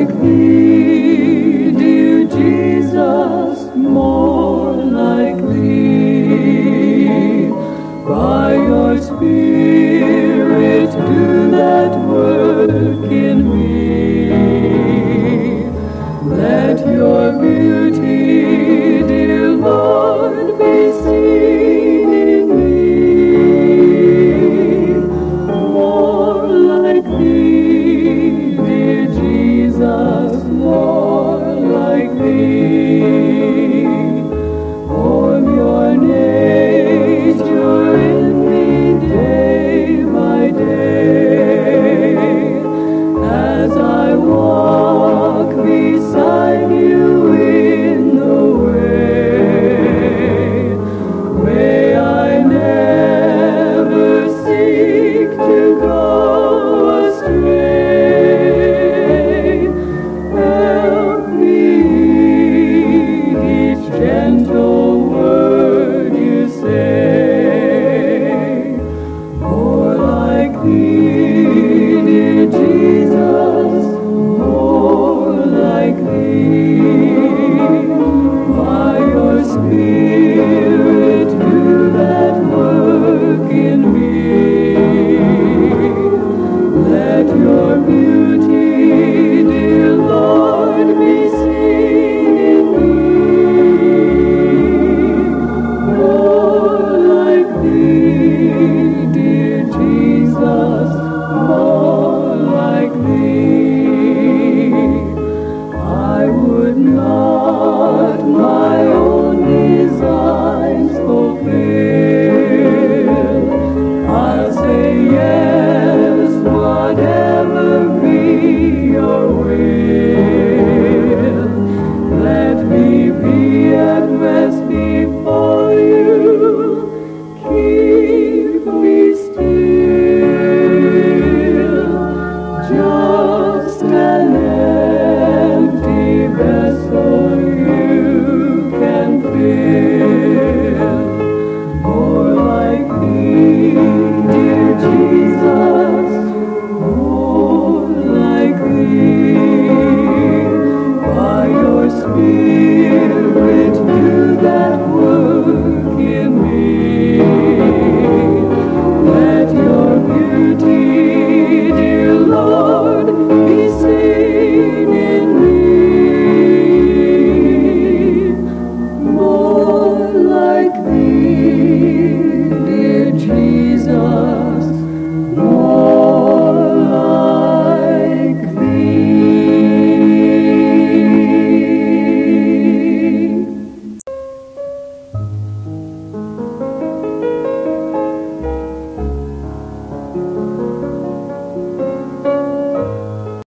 thee, dear Jesus, more like thee. By your Spirit do that work in me. Let your beauty, dear Lord, be seen in me. More like thee, dear Jesus, more like thee. Form your nature in me day by day, as I walk beside you in the way. May I never seek to go astray. Help me each gentle word you say. More like thee, dear Jesus, more like thee. By your Spirit do that work in me. Let your beauty, dear Lord, be seen in me. More like thee, dear Jesus, more like thee. I would not my own designs fulfill. I'll say yes, whatever be your will.